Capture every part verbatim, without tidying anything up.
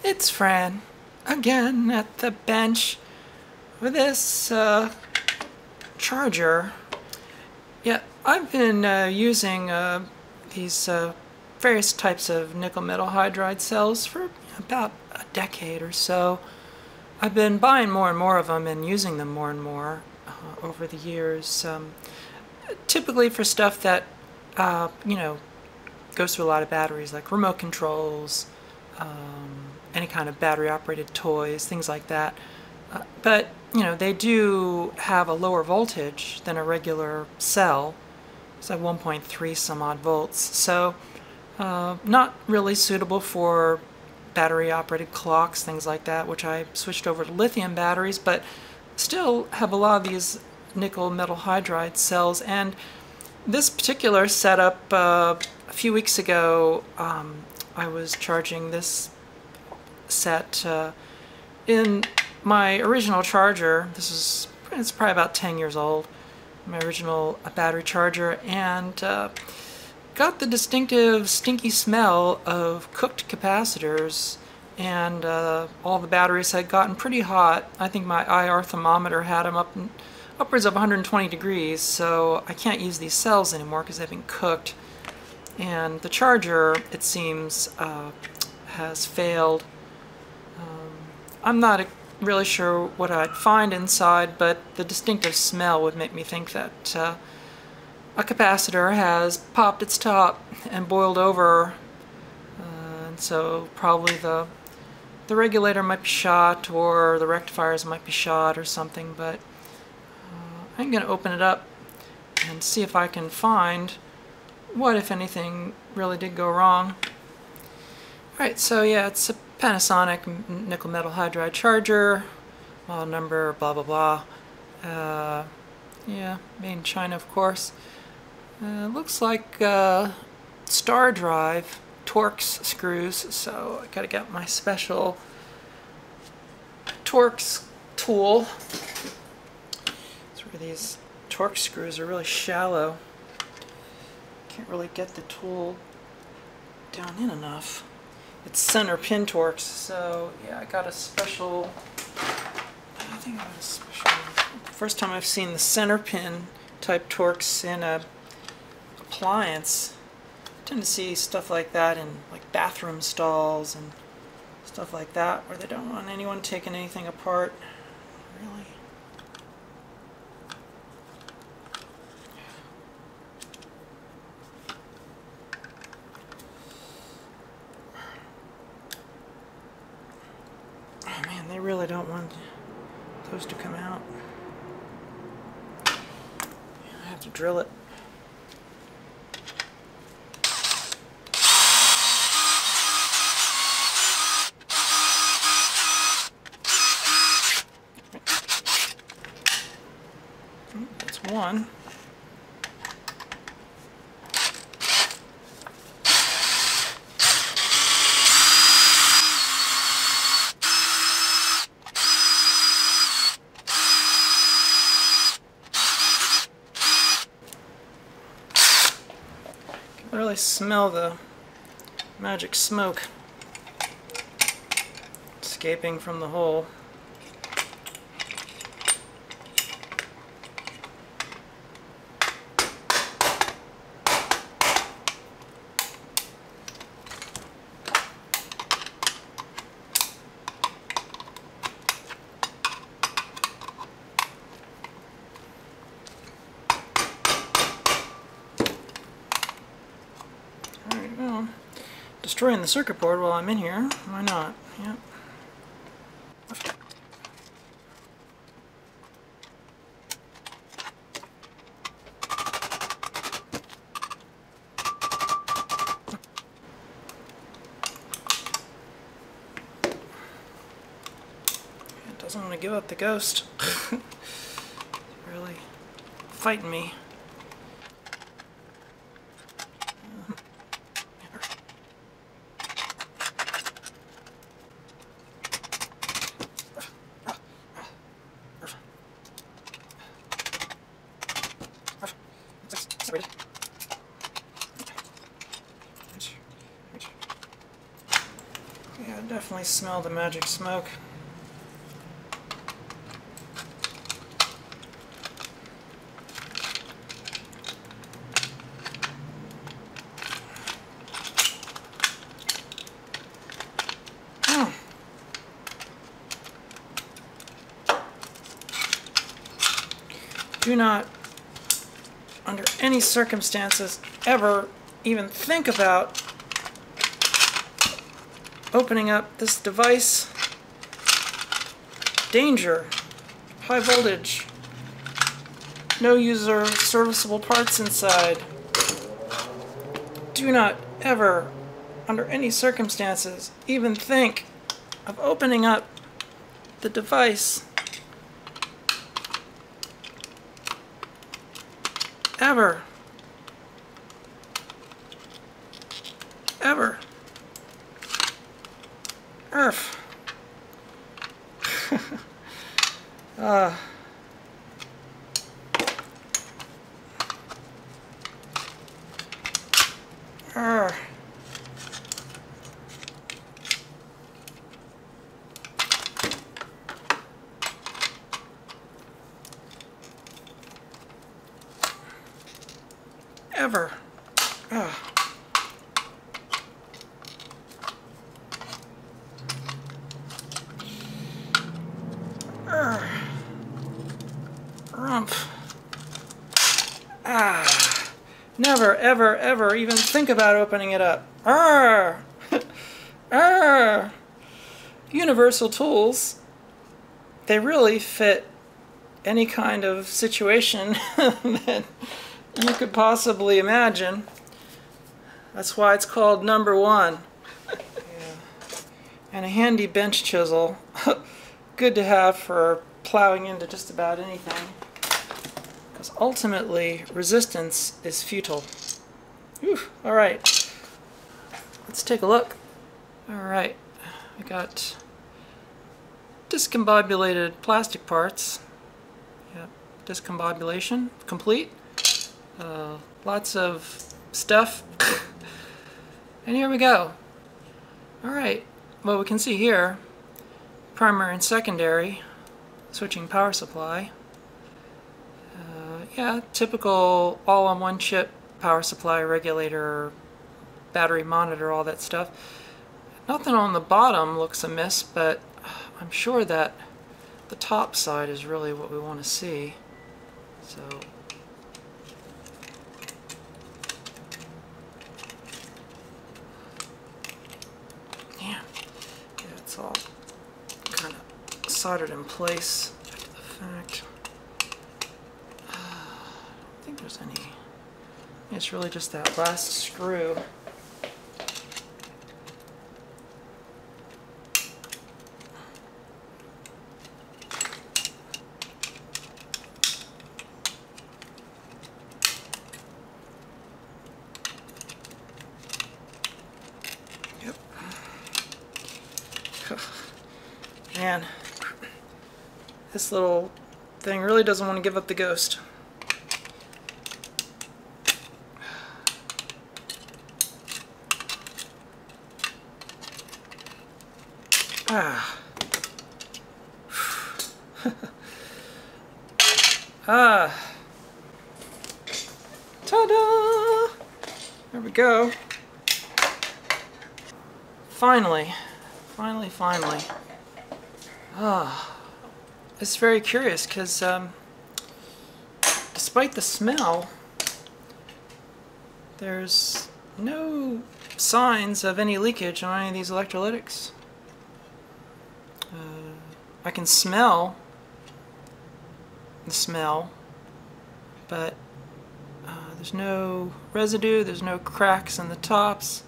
It's Fran, again at the bench with this uh, charger. Yeah, I've been uh, using uh, these uh, various types of nickel metal hydride cells for about a decade or so. I've been buying more and more of them and using them more and more uh, over the years, um, typically for stuff that, uh, you know, goes through a lot of batteries, like remote controls, um, any kind of battery-operated toys, things like that. Uh, but, you know, they do have a lower voltage than a regular cell. It's like one point three some odd volts. So, uh, not really suitable for battery-operated clocks, things like that, which I switched over to lithium batteries, but still have a lot of these nickel metal hydride cells. And this particular setup, uh, a few weeks ago, um, I was charging this set uh, in my original charger. This is it's probably about ten years old, my original uh, battery charger, and uh, got the distinctive stinky smell of cooked capacitors, and uh, all the batteries had gotten pretty hot. I think my I R thermometer had them up in, upwards of one hundred twenty degrees, so I can't use these cells anymore because they've been cooked. And the charger, it seems, uh, has failed. Um, I'm not really sure what I'd find inside, but the distinctive smell would make me think that uh, a capacitor has popped its top and boiled over, uh, and so probably the the regulator might be shot, or the rectifiers might be shot or something. But uh, I'm going to open it up and see if I can find what, if anything, really did go wrong. Alright, so yeah, it's a Panasonic nickel metal hydride charger, model number, blah blah blah. Uh, yeah, made in China, of course. Uh, looks like uh, star drive Torx screws, so I gotta get my special Torx tool. That's where these Torx screws are really shallow. Can't really get the tool down in enough. It's center pin Torx, so yeah, I got a special. I think I got a special. First time I've seen the center pin type Torx in a appliance. I tend to see stuff like that in like bathroom stalls and stuff like that, where they don't want anyone taking anything apart. Really. Oh man, they really don't want those to come out. I have to drill it. That's one. I can really smell the magic smoke escaping from the hole. Alright, well, destroying the circuit board while I'm in here. Why not? Yep. It doesn't want to give up the ghost. It's really fighting me. Yeah, definitely smell the magic smoke. Hmm. Do not, under any circumstances, ever even think about opening up this device. Danger. High voltage. No user serviceable parts inside. Do not ever, under any circumstances, even think of opening up the device. Ever. Ever. Earth. uh. Uh. Ever. Uh. Rumph. Ah. Never, ever, ever even think about opening it up. Arr! Arr! Universal tools, they really fit any kind of situation that you could possibly imagine. That's why it's called number one. Yeah. And a handy bench chisel. Good to have for plowing into just about anything. Because ultimately, resistance is futile. Whew. All right. Let's take a look. All right. I got discombobulated plastic parts. Yep. Discombobulation complete. Uh, lots of stuff. And here we go. All right. Well, we can see here, primary and secondary, switching power supply. Uh, yeah, typical all-on-one chip power supply, regulator, battery monitor, all that stuff. Nothing on the bottom looks amiss, but I'm sure that the top side is really what we want to see. So, yeah, yeah, it's all kind of soldered in place after the fact. Uh, I don't think there's any. It's really just that last screw. Man, this little thing really doesn't want to give up the ghost. Ah. Ah. Ta-da! There we go. Finally. Finally, finally. Ah, it's very curious because um, despite the smell, there's no signs of any leakage on any of these electrolytics. Uh, I can smell the smell, but uh, there's no residue, there's no cracks in the tops.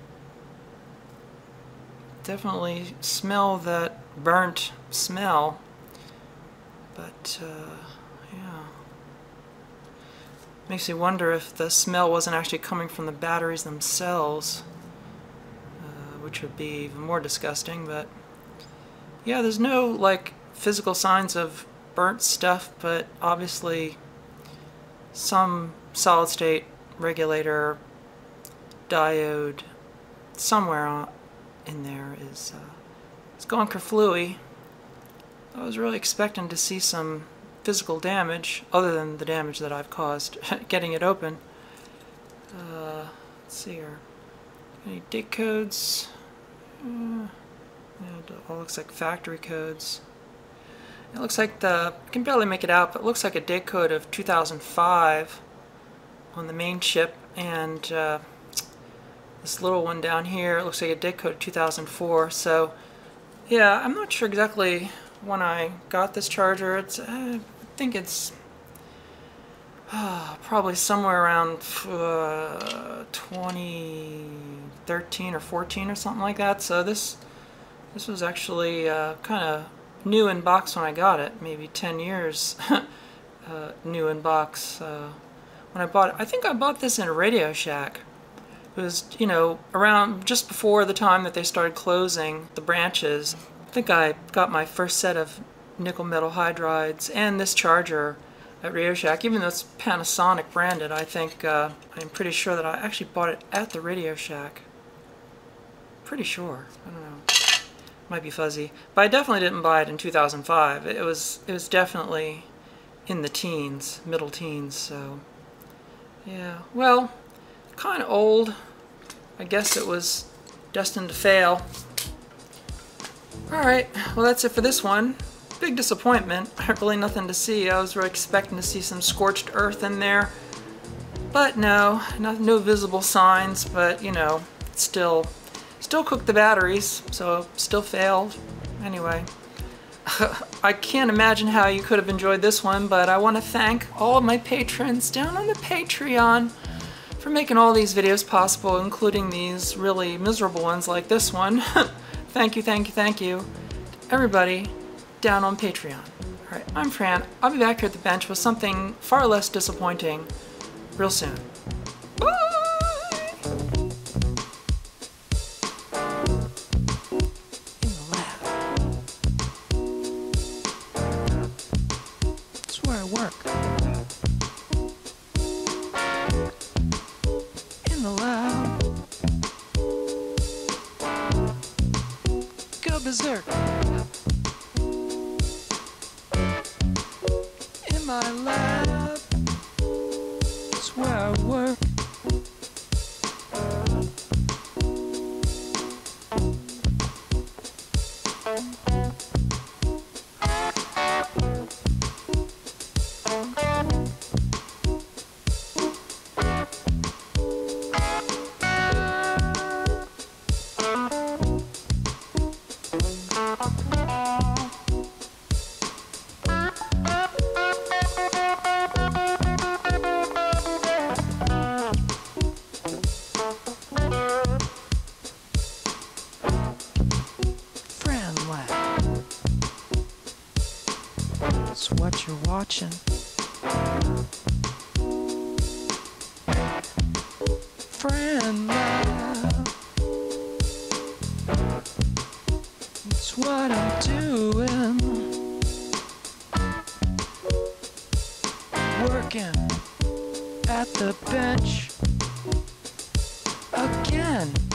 Definitely smell that burnt smell, but uh, yeah, makes me wonder if the smell wasn't actually coming from the batteries themselves, uh, which would be even more disgusting. But yeah, there's no like physical signs of burnt stuff, but obviously some solid state regulator diode somewhere in there is uh, It's gone kerflooey. I was really expecting to see some physical damage, other than the damage that I've caused getting it open. Uh, let's see here. Any date codes? Uh, yeah, it all looks like factory codes. It looks like the, I can barely make it out, but it looks like a date code of two thousand five on the main chip, and uh, this little one down here, it looks like a date code of two thousand four. So yeah, I'm not sure exactly when I got this charger. It's, uh, I think it's uh, probably somewhere around uh, twenty thirteen or fourteen or something like that. So this this was actually uh, kind of new in box when I got it, maybe ten years uh, new in box uh, when I bought it. I think I bought this in a Radio Shack. It was, you know, around just before the time that they started closing the branches. I think I got my first set of nickel metal hydrides and this charger at Radio Shack, even though it's Panasonic branded. I think, uh, I'm pretty sure that I actually bought it at the Radio Shack. Pretty sure. I don't know. Might be fuzzy, but I definitely didn't buy it in two thousand five. It was it was definitely in the teens, middle teens. So yeah, well, kind of old. I guess it was destined to fail. All right, well that's it for this one. Big disappointment. Really nothing to see. I was really expecting to see some scorched earth in there, but no, no, no visible signs. But you know, still. Still cooked the batteries, so still failed. Anyway, I can't imagine how you could have enjoyed this one, but I want to thank all of my patrons down on the Patreon for making all these videos possible, including these really miserable ones like this one. Thank you, thank you, thank you, everybody down on Patreon. All right, I'm Fran. I'll be back here at the bench with something far less disappointing real soon. Bye! Work in the lab, go berserk in my lab. It's where I work. That's what you're watching. Friend Lab. It's what I'm doing. Working at the bench again.